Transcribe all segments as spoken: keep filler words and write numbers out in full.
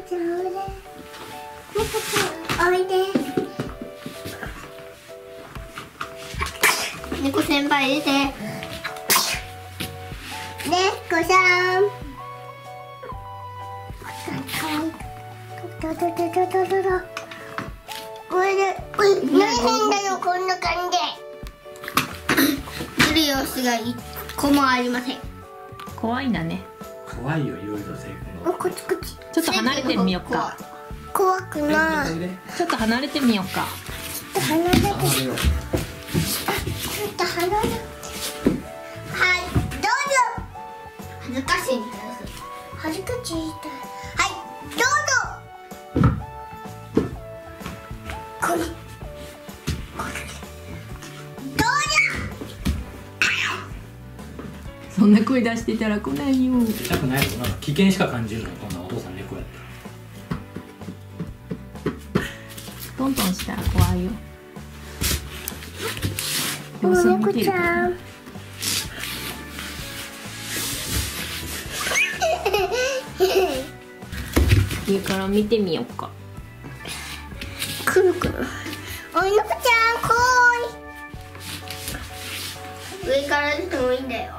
ちゃんおいで。猫ちゃんおいで。猫先輩出て。猫さん。どどどどどどど。おいで。何変だよこんな感じ。ずるい様子が一個もありません。 怖いんだね。 怖いよ、いろいろセリフが。 こっちこっち。 ちょっと離れてみようか。 怖くない。 ちょっと離れてみようか。 ちょっと離れて。ちょっと離れて。はい、どうぞ。恥ずかしいみたいです。恥ずかしいみたい。はい、どうぞ。これ。どうぞ。 そんな声出してたら来ないよ。 痛くないの？なんか危険しか感じるの、こんなお父さん猫やったら。 トントンしたら怖いよ。 お様子を見てる猫ちゃん。 上から見てみようか。 くるくる。おい、猫ちゃん、こーい。上から出てもいいんだよ。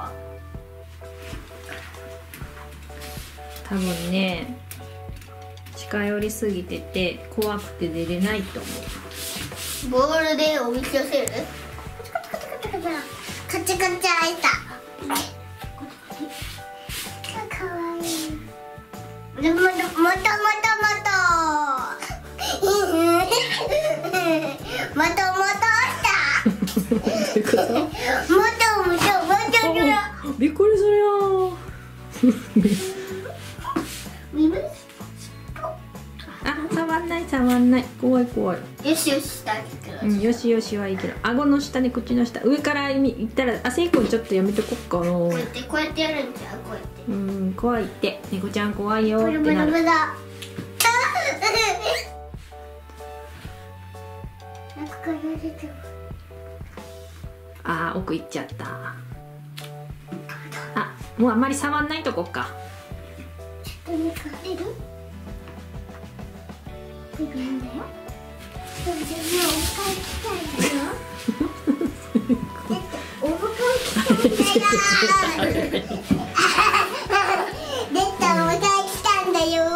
多分ね、近寄りすぎてて怖くて出れないと思う。 ボールでおびき寄せる。カチャカチャ開いた。かわいい。でも、またまたまたまたまたしたまたまたまたびっくりするよ。あ、触んない触んない。怖い怖い。 よしよししてあげてください。 うん、よしよしはいいけど、顎の下に口の下、上から行ったら、あ、せいくんちょっとやめとこっかな。 こうやってこうやってやるんじゃん、こうやって。 うん、怖いって、猫ちゃん怖いよってブルブなる。 ルブラ。中から出てる。 あー、奥行っちゃった。あ、もうあんまり触んないとこっか。 ちょっと中出る。出るんだよ。でもでもお迎え来たんだよ。だってお迎え来たんだよ。出た、お迎え来たんだよ。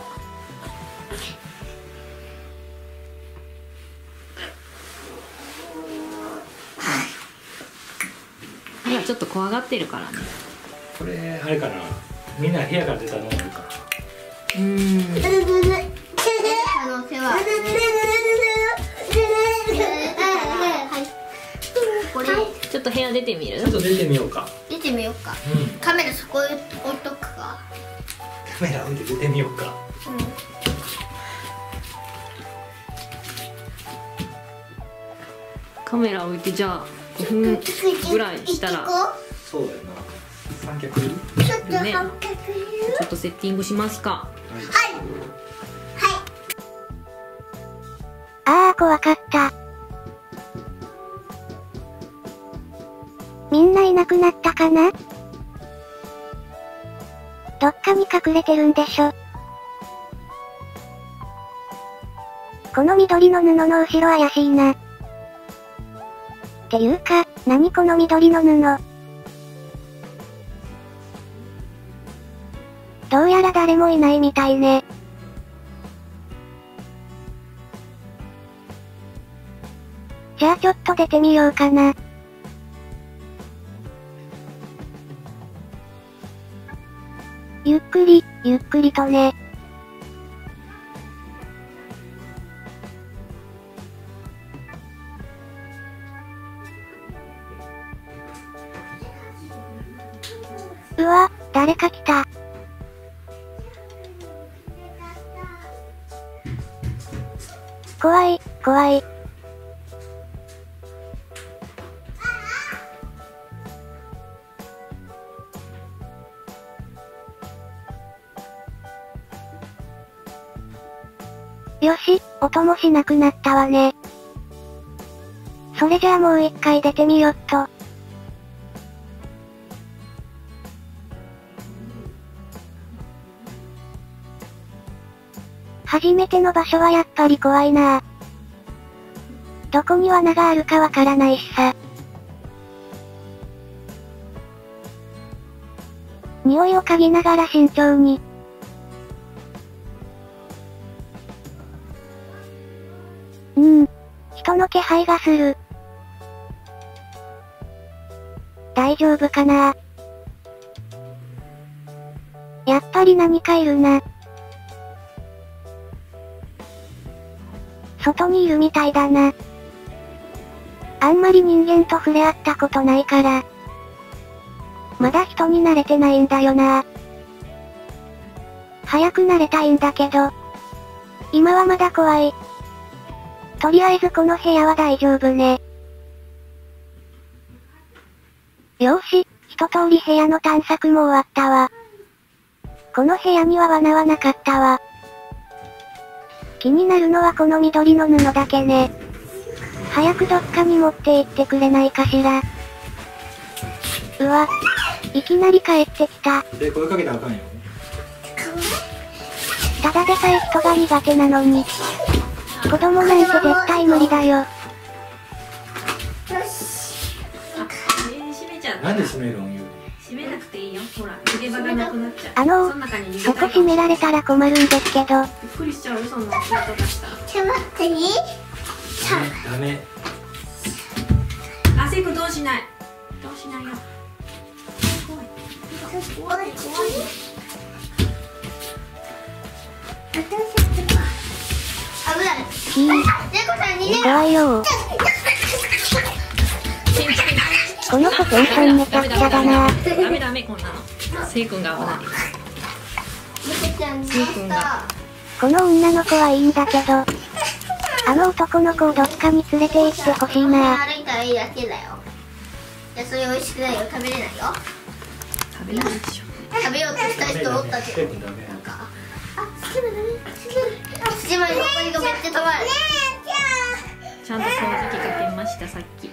今ちょっと怖がってるからね。 これあれかな、みんな部屋から出たのがいいかな。 うーん。 可能性は。これちょっと部屋出てみるちょっ？と出てみようか。 出てみようか。 うん、 カメラそこ置いとくか。 カメラ置いて出てみようか。 カメラ置いて、じゃあごふんぐらいしたらそうだよな、三脚いる？ ちょっと半角いる。 ちょっとセッティングしますか。 はいはい。 あー怖かった。みんないなくなったかな？どっかに隠れてるんでしょ。この緑の布の後ろ怪しいな。っていうか、何この緑の布。どうやら誰もいないみたいね。じゃあちょっと出てみようかな。ゆっくり、ゆっくりとね。うわ、誰か来た。怖い、怖い。よし、音もしなくなったわね。それじゃあもう一回出てみよっと。 初めての場所はやっぱり怖いな。どこに罠があるかわからないしさ。匂いを嗅ぎながら慎重に。うーん。人の気配がする。大丈夫かな？やっぱり何かいるな。外にいるみたいだな。あんまり人間と触れ合ったことないから。まだ人に慣れてないんだよな。早く慣れたいんだけど。今はまだ怖い。とりあえずこの部屋は大丈夫ね。よーし、一通り部屋の探索も終わったわ。この部屋には罠はなかったわ。気になるのはこの緑の布だけね。早くどっかに持って行ってくれないかしら。うわ、いきなり帰ってきた。 で声かけたらあかんよ。 ただでさえ人が苦手なのに。子供なんて絶対無理だよ。 よし。 あ、えー、閉めちゃった。 なんで閉めるん言う？ 閉めなくていいよ。ほら、逃げ場がなくなっちゃう。 あのー、 その中に逃げそたいこ閉められたら困るんですけど。 びっくりしちゃうよ、そんな音がしたら。 ちょっと待っていい？ ダメ。 あ、せいくんどうしない。どうしないよ。怖い。怖い。怖い。怖い。 危ない。 ひー、 猫さん逃げろ。 怖いよー。この子テンションめちゃくちゃだな。 ダメダメ、こんなの。せいくんが危ない。 猫ちゃん逃げた。 この女の子はいいんだけど。あの男の子をどっかに連れて行ってほしいな。 歩いたらいいだけだよ。いや、それ美味しくないよ。食べれないよ。 食べないでしょ。 食べようとした人おったけど。 ダメダメ。 なんか、あ、好きだね。好きだね。土まで残りがめっちゃ止まる。 ちゃんと掃除機かけました、さっき。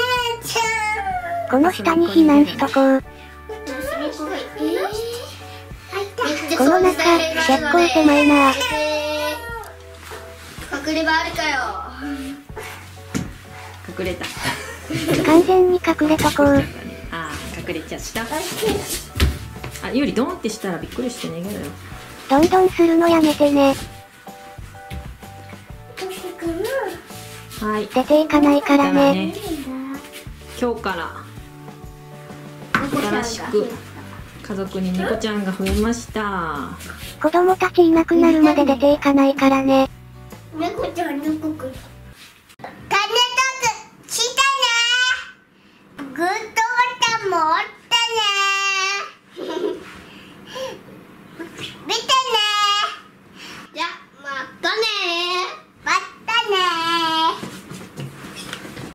この下に避難しとこう。この中、結構狭いな。 隠れ場あるかよ。 隠れた。 完全に隠れとこう。 あー、隠れちゃった。あ、ゆりドンってしたらびっくりして逃げろよ。 どんどんするのやめてね。 はい。 出ていかないからね。 ね、今日から新しく家族に猫ちゃんが増えました。 子供たちいなくなるまで出ていかないからね。 猫ちゃん猫くん。タネトクしたね。グッドボタンも押ったね。見て。